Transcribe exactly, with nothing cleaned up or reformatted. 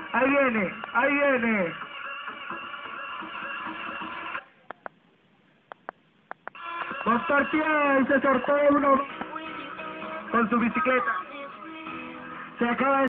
Ahí viene, ahí viene. Doctor Pie se sortea uno con su bicicleta. Se acaba de